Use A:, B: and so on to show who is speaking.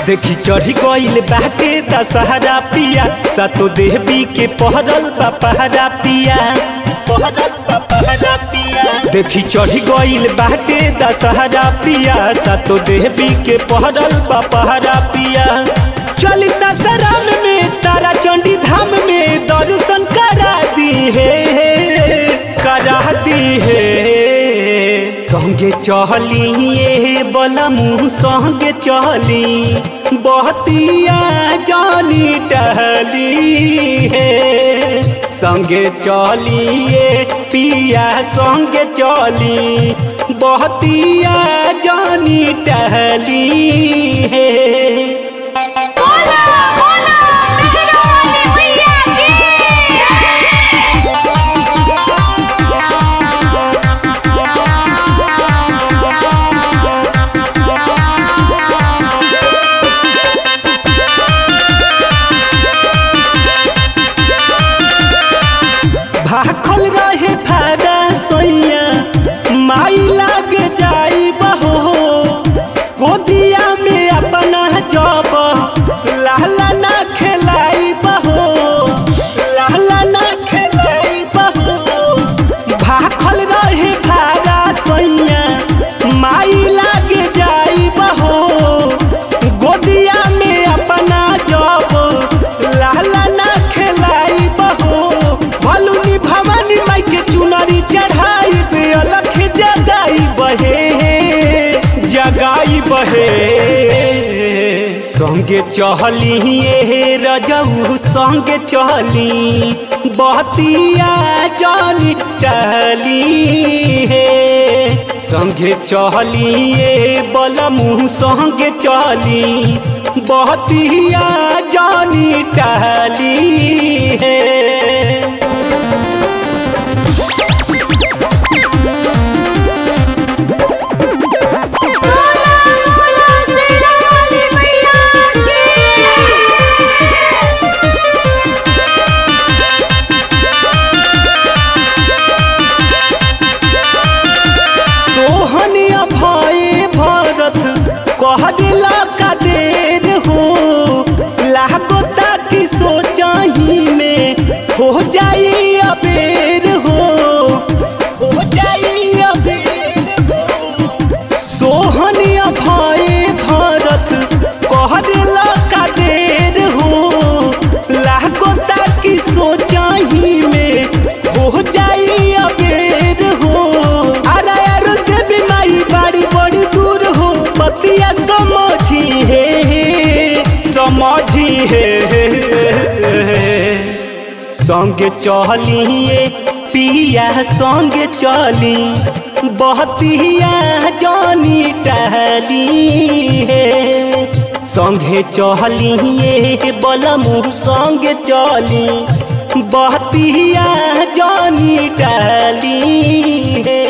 A: देखी चढ़ी गईल बाटे दशहरा पिया, सातो देवी के पहरल बा पहरा पिया, पहरल बा पहरा पिया। देखी चढ़ी गईल बाटे दशहरा पिया, सातो देवी के पहरल बा पहरा पिया। चली सासाराम में तारा चंडी धाम में दर्शन करा दी है, करा दी है। संगे चहली बलमु संगे चहली, बहतिया जानी टहली है। संगे चलिए पिया संगे चली, बहतिया जानी टहली है। भाखल रहे फादा सोइया, माई लाग जाई बहो, गोदिया में अपना जब लाला ना खेलाई बहो, लाला ना खेलाई बहो। भाखल रहे फादा सोइया, माई लाग जाई बहो, गोदिया में अपना जब लाला ना खेलाई बहो। भलुनी भवानी माई के चुनरी चढ़ाई पे अलख जगाई बहे, जगाई बहे। संगे चहली रजऊ संगे चहली, बहतिया जानी टहली है। संगे चहली बलमु संगे चहली, बहतिया जानी टहली है। सोहनिया भाई भरत कह दिला का देर हो, लागो ताकि सोचाही में हो जाई अबेर हो, हो जाई अबेर हो। सोहनिया भाई भरत कह दिला का देर हो, लागो ताकि सोचाही में हो जाई अबेर हो। बाड़ी बड़ी दूर हो, बतिया समझी है, समझी है। संगे चलिए पिया संगे चली, बहतिया जानी टहली है। संगे चलिए बलमु संगे चली, बहतिया जानी टहली है।